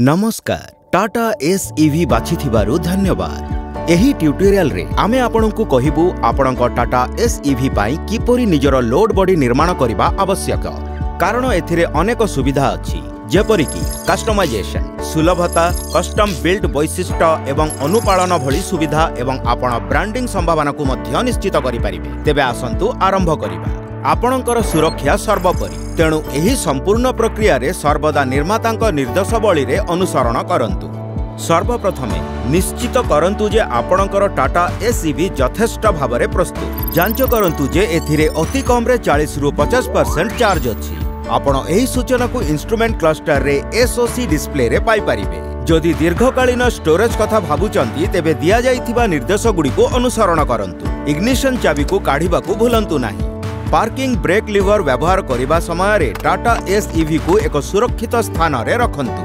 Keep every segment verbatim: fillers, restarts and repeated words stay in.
नमस्कार Tata Ace EV बाछिथिबारु धन्यवाद। एही ट्यूटोरियल रे आमे आपनकु कहिबु आपनक टाटा एस ईवी पाई किपरि निजर लोड बॉडी निर्माण करिबा आवश्यक। कारण एथिरे अनेक सुविधा अछि जेपरि कि कस्टमाइजेशन, सुलभता, कस्टम बिल्ड वैशिष्ट्य एवं अनुपालन भली सुविधा एवं आपण ब्रांडिंग संभावना को मध्य निश्चित करि परिबे। तेबे आसंतु आरंभ करिबा। आपणकर सुरक्षा सर्वोपरि, तेणु एही संपूर्ण प्रक्रिया रे सर्वदा निर्मातांक निर्देशावली रे अनुसरण करंतु। सर्वप्रथमे निश्चित करंतु जे आपणकर टाटा एस ईवी यथेष्ट भावरे प्रस्तुत। जांच करंतु जे एथिरे अति कम रे चालीस रु पचास परसेंट चार्ज अछि। आपण एही सूचना को इंस्ट्रूमेंट क्लस्टर रे एसओसी डिस्प्ले रे पाई परिबे। जदि दीर्घकालीन स्टोरेज कथा भाबुचंती तेबे दिया जाइथिबा निर्देश गुडी को अनुसरण करंतु। इग्निशन चाबी को काढिबा को भूलंतु नाही। पार्किंग ब्रेक लिवर व्यवहार करिबा समय रे टाटा एस ईवी को एक सुरक्षित स्थान रे रखंतु।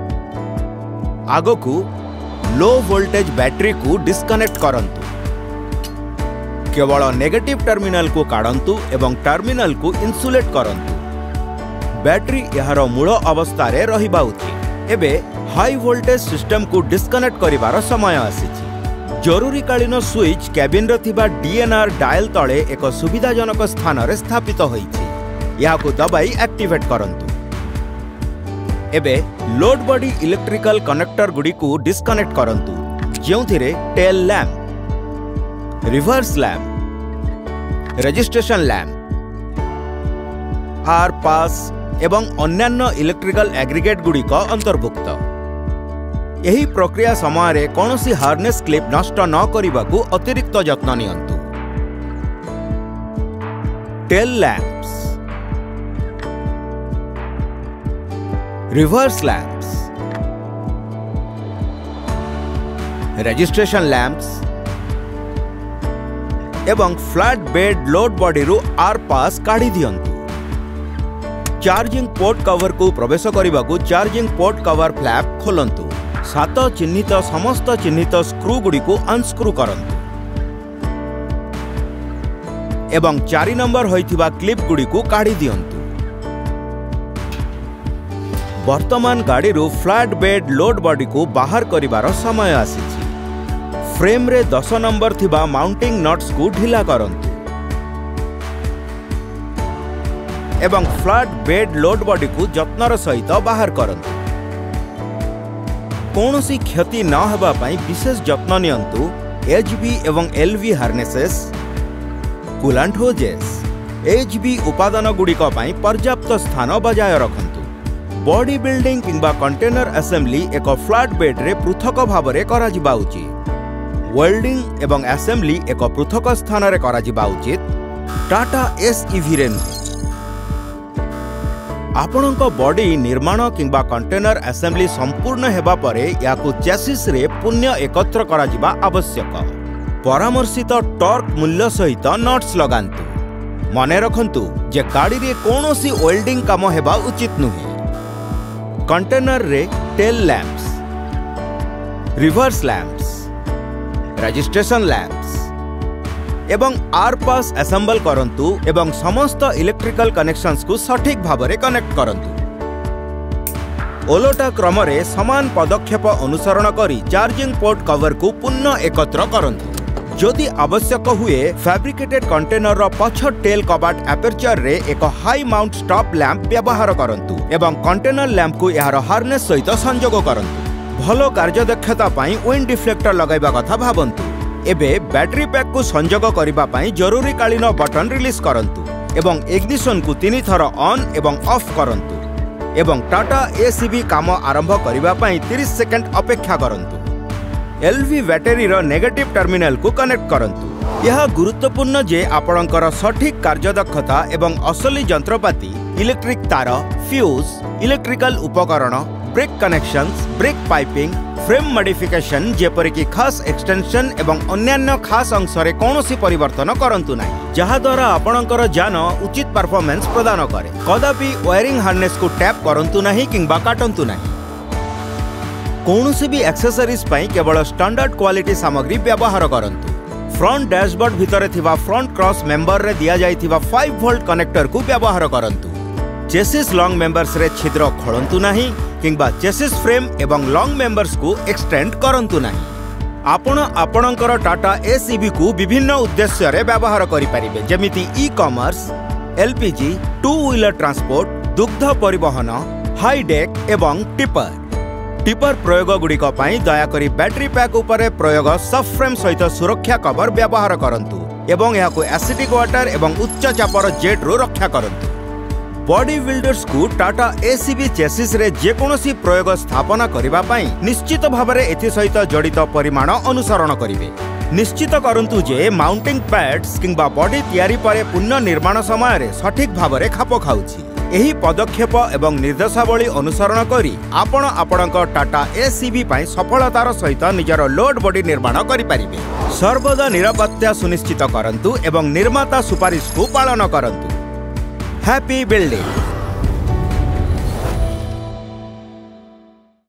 आगकू लो वोल्टेज बैटरी को डिस्कनेक्ट करंतु। केवल नेगेटिव टर्मिनल को काढंतु एवं टर्मिनल को इंसुलेट करंतु। बैटरी यार मूल अवस्था रे रहिबा उचित। एबे हाई वोल्टेज सिस्टम को डिस्कनेक्ट करिवार समय आसीछि। जरूरीकालीन स्विच कैबिन थिबा डीएनआर डायल तले एक सुविधाजनक स्थान रे स्थापित होईछि। याको दबाई एक्टिवेट करंतु। एबे लोड बॉडी इलेक्ट्रिकल कनेक्टर गुडी को डिस्कनेक्ट करंतु, जेउथिरे tail lamp, reverse lamp, registration lamp, आर पास एवं अन्यान्य इलेक्ट्रिकल एग्रीगेट गुडी को अंतर्भुक्त। यही प्रक्रिया समय रे कोनोसी हार्नेस क्लिप नष्ट न करिबाकू अतिरिक्त यत्न नियंतु। Tail lamps, reverse lamps, registration lamps एवं फ्लैट बेड लोड बॉडी रु आर पास काढी दियंतु। चार्जिंग पोर्ट कवर को प्रवेश करिबाकू चार्जिंग पोर्ट कवर फ्लैप खोलंतु। सात चिन्हित समस्त चिन्हित स्क्रू गुडी को अनस्क्रू करंतु एवं चारि नंबर होइथिबा क्लिप गुडी को काढी दियंतु। वर्तमान गाड़ी रो फ्लैट बेड लोड बॉडी को बाहर करिवार समय आसीछि। फ्रेम रे दस नंबर थिबा माउंटिंग नट्स को ढिला करंतु एवं फ्लैट बेड लोड बॉडी को जत्नर सहित बाहर करंतु। कौनसी क्षति न हेबा पई विशेष जत्न नियंतु। एचबी एवं LV harnesses, coolant hoses, HV उपादान गुड़िक पई पर्याप्त स्थान बजाय रखंतु। बॉडी बिल्डिंग किंबा कंटेनर असेंबली एक फ्लैट बेड रे पृथक भाव रे करा जिबा उचित। वेल्डिंग एवं असेंबली एक पृथक स्थान रे करा जिबा उचित। टाटा एस ईवी रे नुहे। आपणक बॉडी निर्माण किंबा कंटेनर असेंबली संपूर्ण हेबा परे याकू चेसिस रे पुण्य एकत्र करा जिबा आवश्यक। परामर्शित टॉर्क मूल्य सहित नट्स लगांतु। मने रखंतु जे गाड़ी रे कोनोसी वेल्डिंग काम हेबा उचित नुहे। कंटेनर रे tail lamps, reverse lamps, registration lamps एवं आर पास असेंबल करंतु एवं समस्त इलेक्ट्रिकल कनेक्शंस को सठिक भावरे कनेक्ट करंतु। ओलोटा क्रम रे समान पदक्षेप अनुसरण करी चार्जिंग पोर्ट कवर को पुनः एकत्र करंतु। जदि आवश्यक हुए फैब्रिकेटेड कंटेनर रो पछ टेल कबाट एपर्चर रे एक हाई माउंट स्टॉप लैंप व्यवहार करंतु एवं कंटेनर लैंप को यार हार्नेस सहित संयोग करंतु। भलो कार्यदक्षता पई विंड डिफ्लेक्टर लगाइबा कथा भाबंतु। एबे बैटरी पैक को संयोग करिबा पई जरूरीकालीन बटन रिलीज करंतु एवं इग्निशन को तीन थर ऑन एवं ऑफ करंतु एवं टाटा एस ईवी काम आरंभ करिबा पई तीस सेकंड अपेक्षा करंतु। एलवी बैटरी रो नेगेटिव टर्मिनल को कनेक्ट करंतु। यह गुरुत्वपूर्ण जे आपणकर सठिक कार्यदक्षता एवं असली यंत्रपाती, इलेक्ट्रिक तार, फ्यूज, इलेक्ट्रिकल उपकरण, brake connections, brake piping, frame modification जेपरि कि खास एक्सटेंशन एवं अन्यान्य खास अंश रे कोनोसी परिवर्तन करंतु नाही, जहा द्वारा आपणकर यान उचित परफॉर्मेंस प्रदान करे। कदापि वायरिंग हार्नेस को टैप करंतु नाही किंबा काटंतु नाही। कोनोसी भी एक्सेसरीज पई केवल स्टैंडर्ड क्वालिटी सामग्री व्यवहार करंतु। फ्रंट डैशबोर्ड भितरे थिबा फ्रंट क्रॉस मेंबर रे दिया जाइथिबा पाँच वोल्ट कनेक्टर को व्यवहार करंतु। चेसिस लॉन्ग मेंबर्स रे छिद्र खोलंतु नाही किंबा चेसिस फ्रेम एवं लॉन्ग मेंबर्स को एक्सटेंड करंतु नाही। आपण आपणकर टाटा एसीवी को विभिन्न उद्देश्य रे व्यवहार करि परिबे, जेमिति e commerce, LPG, two wheeler transport, दुग्ध परिवहन, हाई डेक एवं टिपर। टिपर प्रयोग गुड़िक दयाकोरी बैटरी पैक उपरे प्रयोग सब फ्रेम सहित सुरक्षा कवर व्यवहार करंतु एवं यहाको एसिडिक वाटर एवं उच्च चापर जेट रू रक्षा करंतु। बॉडी बिल्डर्स को टाटा एसीवी चेसिस रे जेकोसी प्रयोग स्थापना करिबा पई निश्चित भावरे एथि सहित जड़ित परिमाण अनुसरण करिवे। निश्चित करंतु जे माउंटिंग पैड्स किंबा बॉडी तयारी परे पुनः निर्माण समय रे सठिक भावरे खाप खाउछि। एही पदक्षेप एवं निर्देशावली अनुसरण करी आपण आपणक टाटा एसीवी पई सफलतार सहित निजर लोड बॉडी निर्माण करि परिबे। सर्वदा निरापत्ता सुनिश्चित करंतु एवं निर्माता सुपारिश को पालन करंतु। Happy building.